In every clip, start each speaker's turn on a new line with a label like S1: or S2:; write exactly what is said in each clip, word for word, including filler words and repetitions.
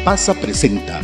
S1: Pasa presenta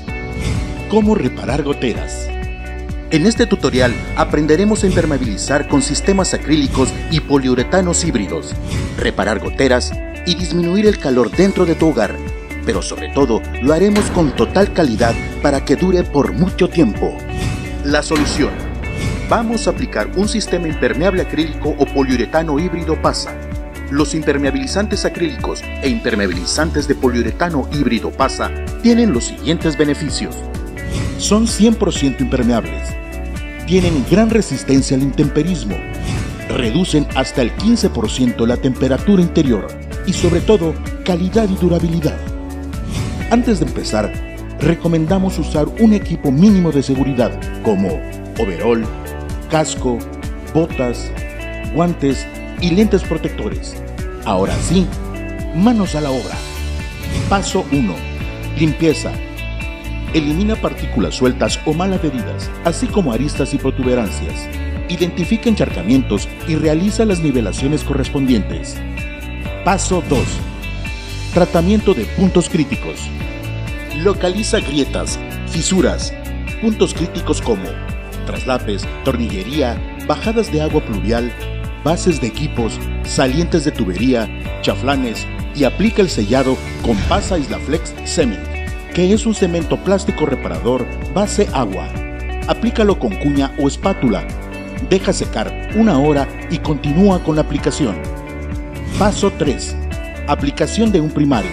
S1: ¿Cómo reparar goteras? En este tutorial aprenderemos a impermeabilizar con sistemas acrílicos y poliuretanos híbridos, reparar goteras y disminuir el calor dentro de tu hogar, pero sobre todo lo haremos con total calidad para que dure por mucho tiempo. La solución: vamos a aplicar un sistema impermeable acrílico o poliuretano híbrido PASA. Los impermeabilizantes acrílicos e impermeabilizantes de poliuretano híbrido PASA tienen los siguientes beneficios. Son cien por ciento impermeables, tienen gran resistencia al intemperismo, reducen hasta el quince por ciento la temperatura interior y sobre todo calidad y durabilidad. Antes de empezar, recomendamos usar un equipo mínimo de seguridad como overol, casco, botas, guantes y lentes protectores. Ahora sí, manos a la obra. Paso uno. Limpieza. Elimina partículas sueltas o mal adheridas, así como aristas y protuberancias. Identifica encharcamientos y realiza las nivelaciones correspondientes. Paso dos. Tratamiento de puntos críticos. Localiza grietas, fisuras, puntos críticos como traslapes, tornillería, bajadas de agua pluvial, bases de equipos, salientes de tubería, chaflanes y aplica el sellado con PASA Islaflex Cement, que es un cemento plástico reparador base agua. Aplícalo con cuña o espátula. Deja secar una hora y continúa con la aplicación. Paso tres. Aplicación de un primario.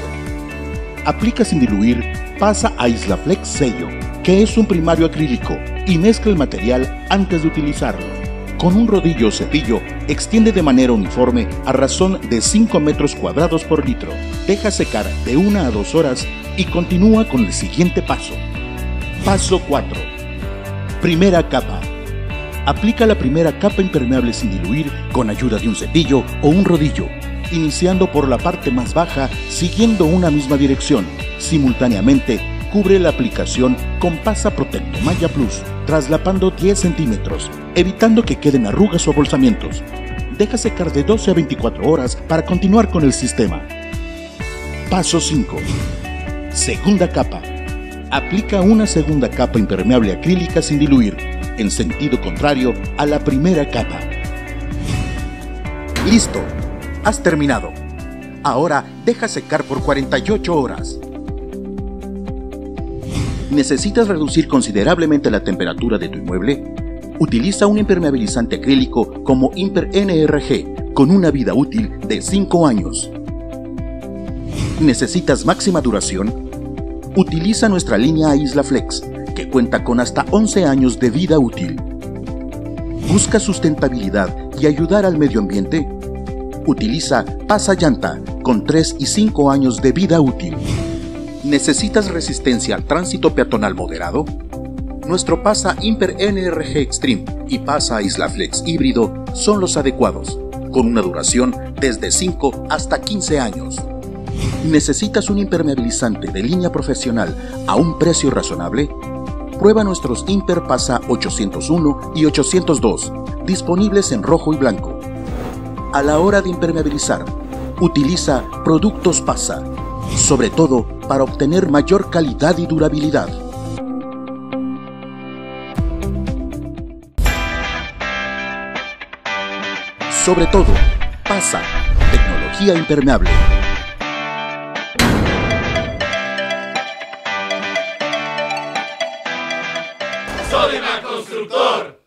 S1: Aplica sin diluir PASA Islaflex Sello, que es un primario acrílico, y mezcla el material antes de utilizarlo. Con un rodillo o cepillo, extiende de manera uniforme a razón de cinco metros cuadrados por litro. Deja secar de una a dos horas y continúa con el siguiente paso. Paso cuatro. Primera capa. Aplica la primera capa impermeable sin diluir con ayuda de un cepillo o un rodillo, iniciando por la parte más baja siguiendo una misma dirección. Simultáneamente, cubre la aplicación con PASA Protecto Malla Plus, traslapando diez centímetros, evitando que queden arrugas o abolsamientos. Deja secar de doce a veinticuatro horas para continuar con el sistema. Paso cinco. Segunda capa. Aplica una segunda capa impermeable acrílica sin diluir, en sentido contrario a la primera capa. Listo, has terminado. Ahora deja secar por cuarenta y ocho horas. ¿Necesitas reducir considerablemente la temperatura de tu inmueble? Utiliza un impermeabilizante acrílico como Imper N R G con una vida útil de cinco años. ¿Necesitas máxima duración? Utiliza nuestra línea Islaflex, que cuenta con hasta once años de vida útil. ¿Busca sustentabilidad y ayudar al medio ambiente? Utiliza PASA Llanta con tres y cinco años de vida útil. ¿Necesitas resistencia al tránsito peatonal moderado? Nuestro PASA Imper N R G Extreme y PASA Islaflex híbrido son los adecuados, con una duración desde cinco hasta quince años. ¿Necesitas un impermeabilizante de línea profesional a un precio razonable? Prueba nuestros Imper PASA ochocientos uno y ochocientos dos, disponibles en rojo y blanco. A la hora de impermeabilizar, utiliza productos PASA, sobre todo para obtener mayor calidad y durabilidad. Sobre todo, PASA, tecnología impermeable.
S2: Sodimac Constructor.